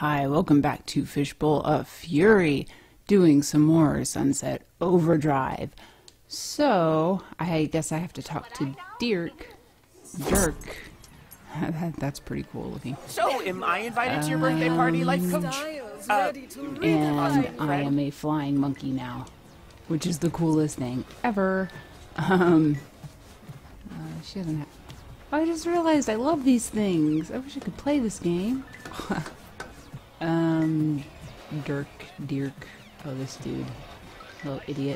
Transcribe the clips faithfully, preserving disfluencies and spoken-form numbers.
Hi, welcome back to Fishbowl of Fury, doing some more Sunset Overdrive. So, I guess I have to talk to Dirk. Dirk. that, that's pretty cool looking. So, am I invited to your birthday party, life coach? Uh, and I am a flying monkey now, which is the coolest thing ever. Um, uh, she doesn't have... I just realized I love these things. I wish I could play this game. um, Dirk, Dirk. Oh, this dude. Little idiot.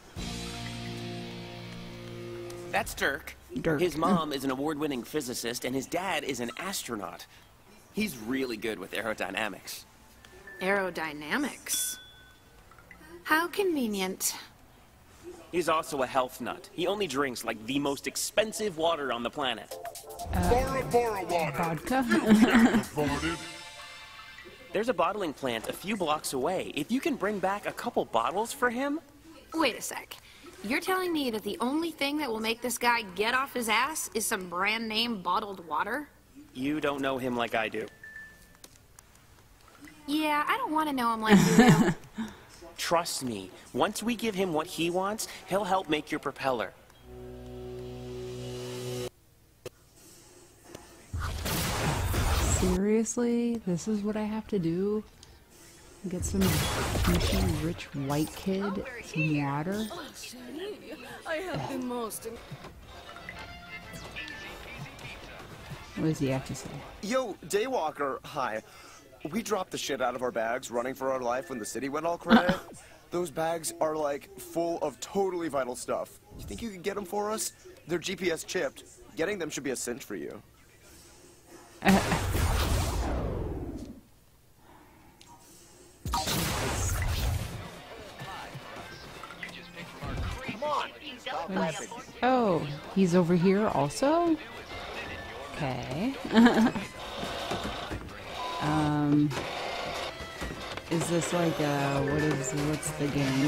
That's Dirk. Dirk. His mom is an award-winning physicist, and his dad is an astronaut. He's really good with aerodynamics. Aerodynamics? How convenient. He's also a health nut. He only drinks like the most expensive water on the planet. Uh, Bora Bora water. vodka. There's a bottling plant a few blocks away. If you can bring back a couple bottles for him... Wait a sec. You're telling me that the only thing that will make this guy get off his ass is some brand name bottled water? You don't know him like I do. Yeah, I don't want to know him like you do. Trust me, once we give him what he wants, he'll help make your propeller. Seriously? This is what I have to do? Get some douchey rich white kid some water? I have the most. What does he have to say? Yo, Daywalker, hi. We dropped the shit out of our bags running for our life when the city went all cray. Those bags are like full of totally vital stuff. You think you could get them for us? They're G P S chipped. Getting them should be a cinch for you. Uh, oh, he's over here also? Okay. um, is this like uh what is what's the game?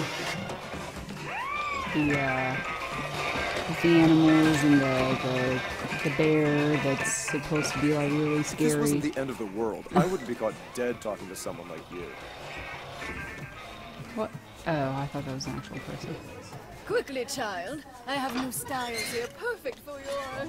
The uh, with the animals and the the the bear that's supposed to be like really scary. If this wasn't the end of the world, I wouldn't be caught dead talking to someone like you. What? Oh, I thought that was an actual person. Quickly, child. I have new styles here, perfect for your...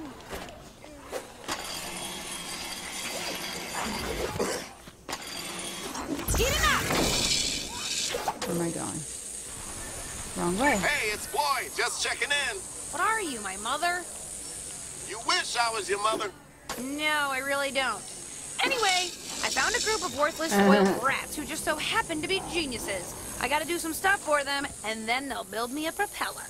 Get him out! Where am I going? Wrong way. Hey, it's Floyd, just checking in. What are you, my mother? You wish I was your mother. No, I really don't. Anyway, I found a group of worthless spoiled rats who just so happen to be geniuses. I gotta do some stuff for them, and then they'll build me a propeller.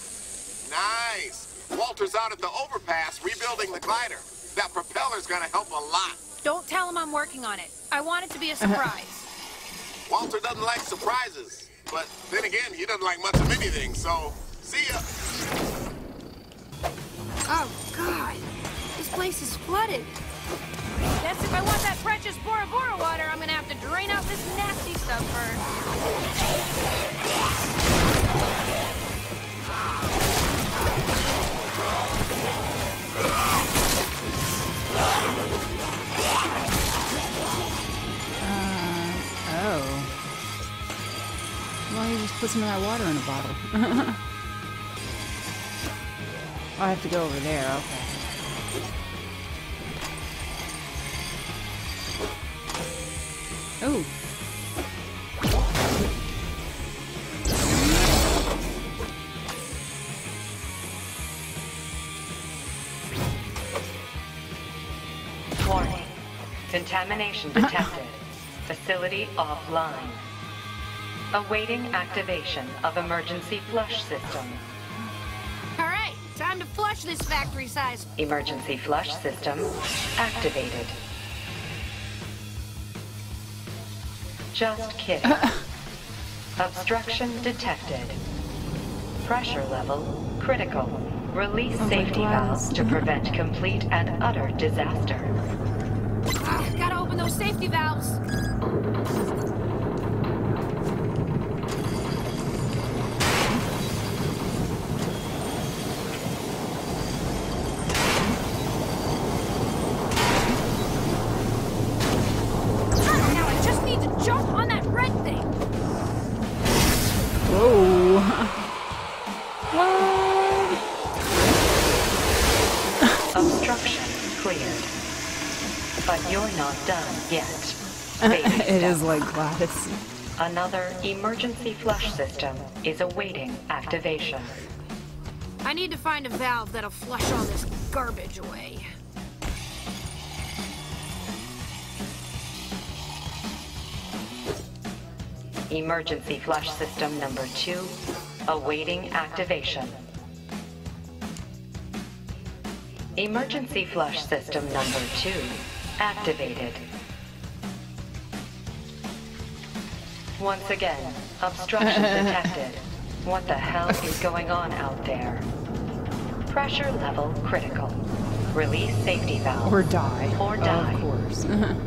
Nice. Walter's out at the overpass rebuilding the glider. That propeller's gonna help a lot. Don't tell him I'm working on it. I want it to be a surprise. Walter doesn't like surprises. But then again, he doesn't like much of anything, so see ya. Oh, God. This place is flooded. Guess if I want that precious Bora Bora water, I'm gonna have to drain out this nasty stuff first. Oh. Why don't you just put some of that water in a bottle? Oh, I have to go over there, okay. Oh. Warning. Contamination detected. Facility offline. Awaiting activation of emergency flush system. All right, time to flush this factory size. Emergency flush system activated. Just kidding. Obstruction detected. Pressure level critical. Release Oh, safety glass. valves to prevent complete and utter disaster. Ah, gotta open those safety valves. Ah, now I not done yet. It is like Gladys. Another emergency flush system is awaiting activation. I need to find a valve that'll flush all this garbage away. Emergency flush system number two, awaiting activation. Emergency flush system number two, activated. Once again, obstruction detected. What the hell is going on out there? Pressure level critical. Release safety valve. Or die. Or die. Of course.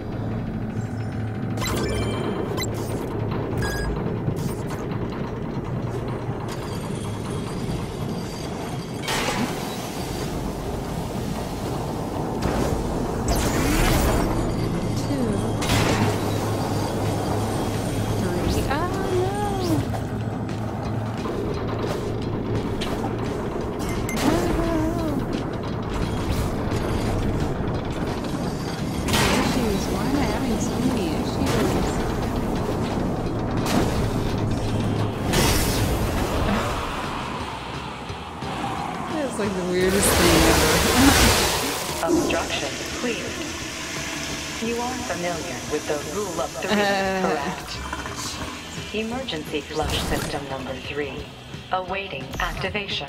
Like the weirdest thing ever. Obstruction cleared. You are familiar with the rule of three, Uh. correct? Emergency flush system number three, awaiting activation.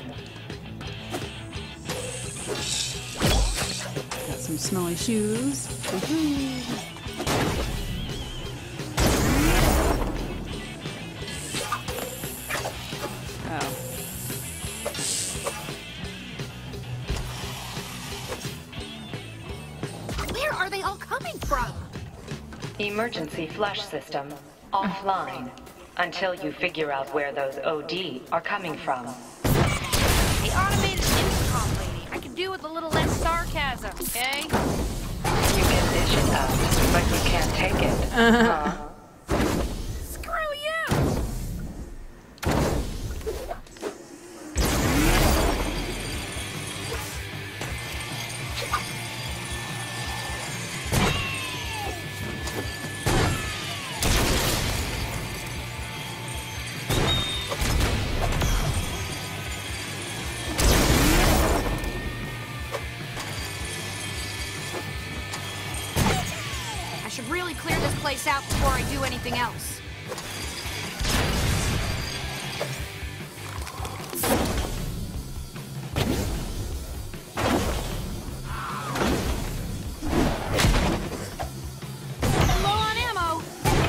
Got some smelly shoes. Woohoo. Oh. Where are they all coming from? Emergency flush system offline until you figure out where those O D are coming from. The automated intercom lady. I could do with a little less sarcasm, okay? You can dish it out, but you can't take it. Huh? Screw you! I should really clear this place out before I do anything else. Low on ammo.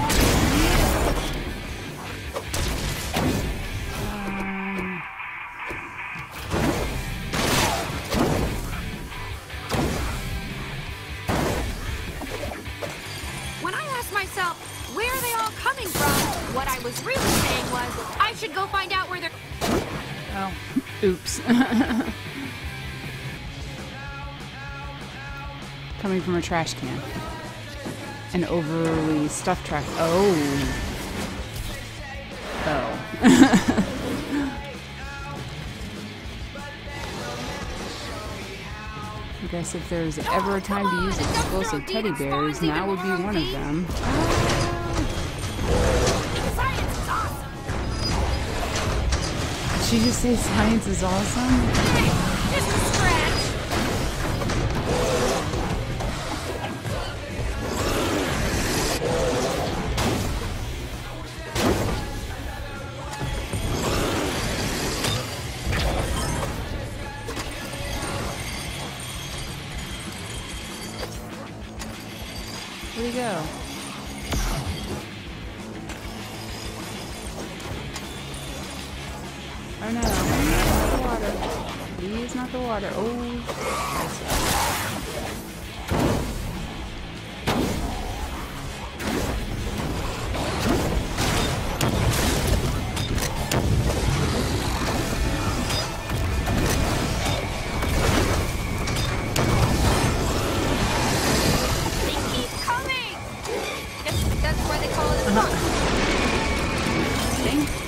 When I asked myself, where are they all coming from? What I was really saying was, I should go find out where they're... Oh. Oops. Coming from a trash can. An overly stuffed trash. Oh. Oh. I guess if there's ever a time to use explosive teddy bears, now would be one of them. Science is awesome! Did she just say science is awesome? Hey, just a scratch! Where'd he go? Oh no, not the water. Please, not the water. Oh. They keep coming! Guess that's why they call it a bug. Dang.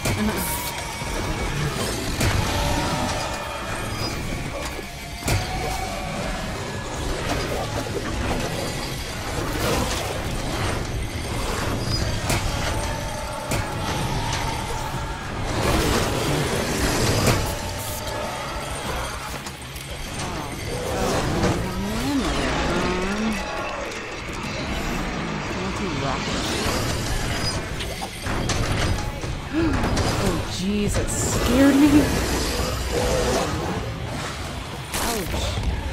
Oh, jeez, that scared me. Ouch.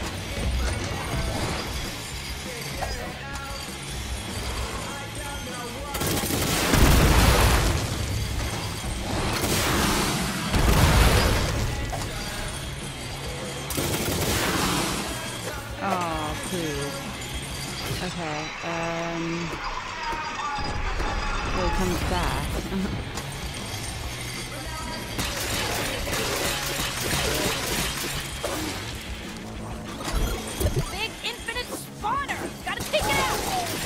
Oh, poo. Okay, um... well, it comes back. Big infinite spawner! Gotta take it out!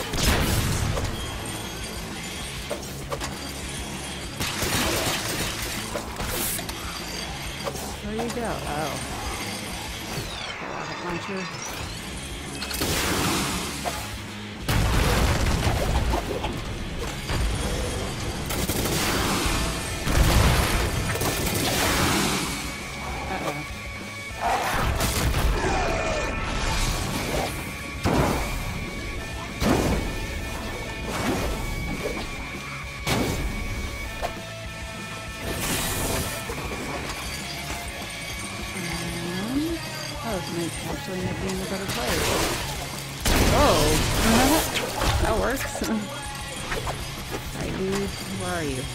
Where do you go? Oh. Rocket launcher. Actually end up being a better place. Oh, that works. Alright, dude, where are you?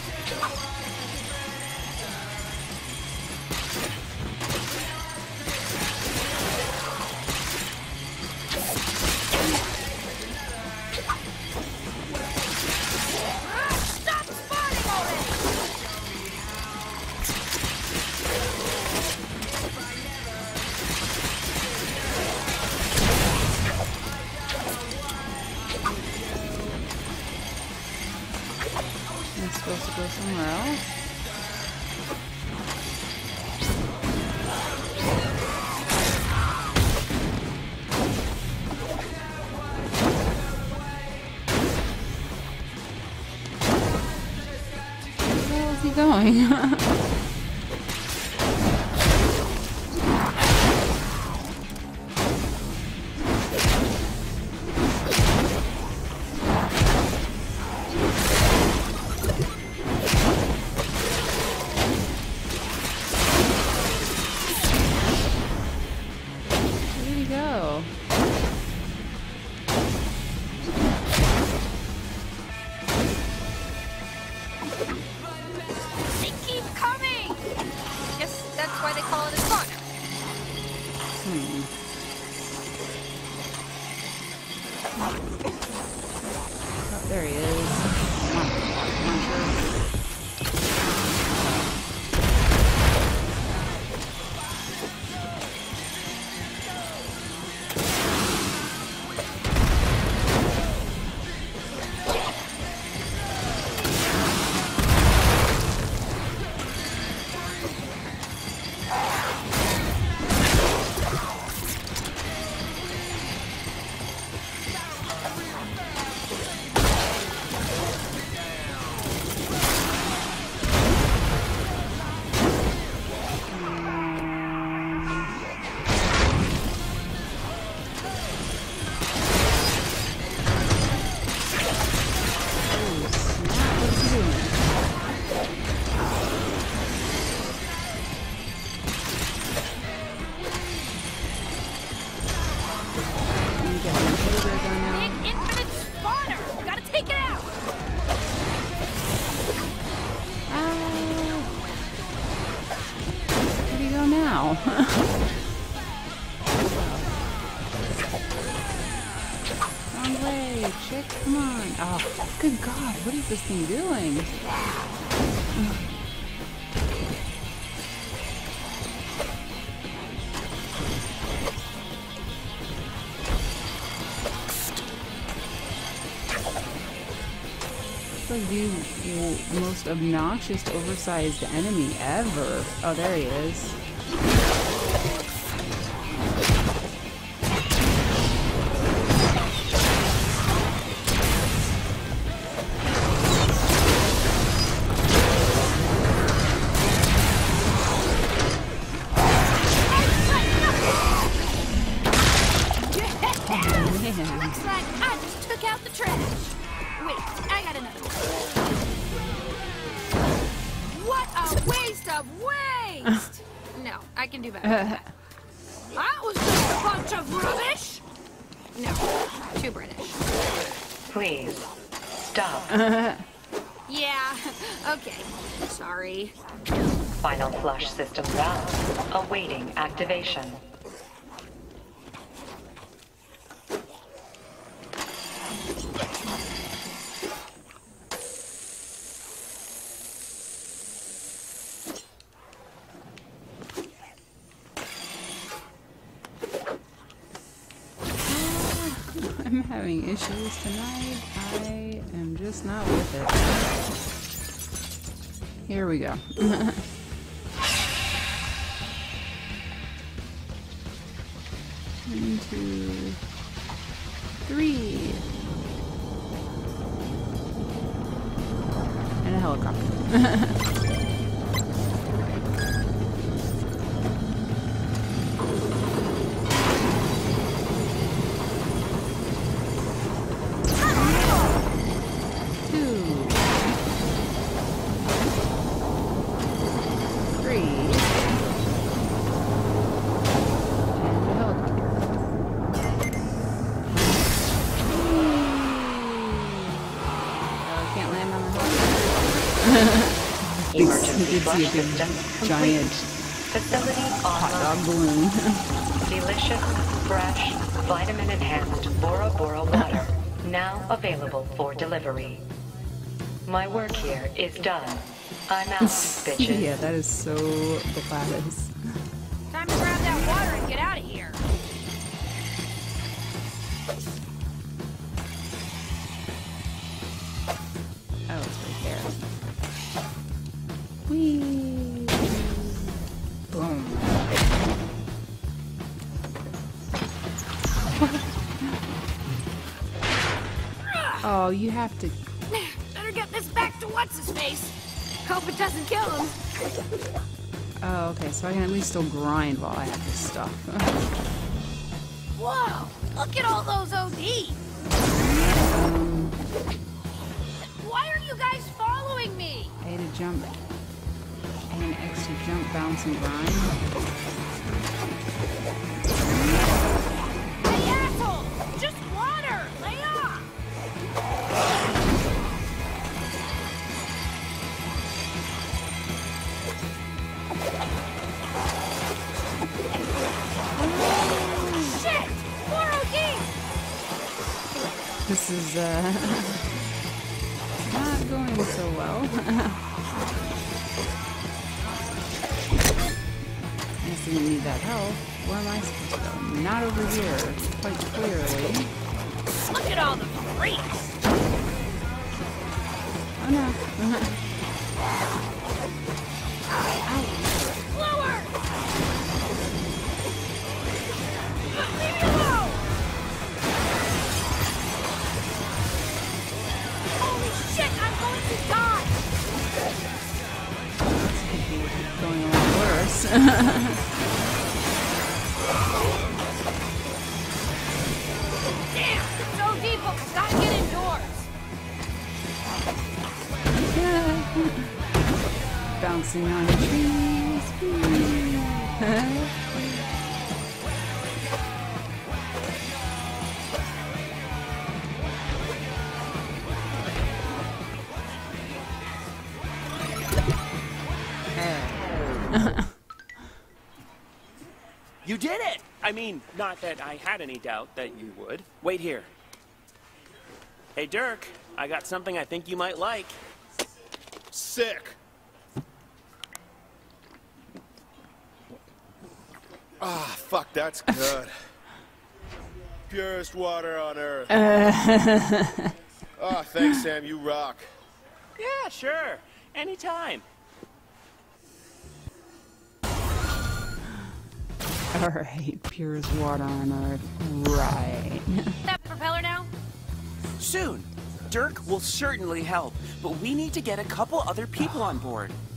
Stop spawning already! I'm supposed to go somewhere else? Where is he going? They keep coming! Guess that's why they call it a spawner. Hmm. Oh, there he is. Come on, launcher. Big infinite spawner! Gotta take it out! Where do you go now? Wrong way, chick, come on. Oh, good God, what is this thing doing? It's like the w- most obnoxious, oversized enemy ever. Oh, there he is. Looks like I just took out the trash. I can do better than that. That was just a bunch of rubbish! No, too British. Please, stop. Yeah, okay. Sorry. Final flush system valve awaiting activation. I'm having issues tonight. I am just not with it. Here we go. One, two, three. And a helicopter. Emergency flush see a big, system giant complete. Facility hot online. dog balloon. Delicious, fresh, vitamin-enhanced Bora Bora water now available for delivery. My work here is done. I'm out, bitches. Yeah, that is so badass. Time to grab that water and get out of here. Oh, it's right there. Whee! Boom. Oh, you have to... Better get this back to what's-his-face. Hope it doesn't kill him. Oh, okay, so I can at least still grind while I have this stuff. Whoa! Look at all those O D! um, Why are you guys following me? A to jump. A and X to jump, bounce, and grind. Hey, asshole! Just water! Lay off! Shit! More O D! This is, uh... not going so well. I guess I didn't need that help. Where am I supposed to go? Not over here, quite clearly. Look at all the freaks! Oh no. Lower! Leave me alone! Holy shit, I'm going to die! Going a lot worse. Damn! It's O D book. Gotta get indoors. Bouncing on trees. You did it! I mean, not that I had any doubt that you would. Wait here. Hey, Dirk, I got something I think you might like. Sick. Ah, fuck, that's good. Purest water on earth. Oh, thanks, Sam. You rock. Yeah, sure. Anytime. Alright, purest water on earth. Right. That propeller now? Soon. Dirk will certainly help, but we need to get a couple other people on board.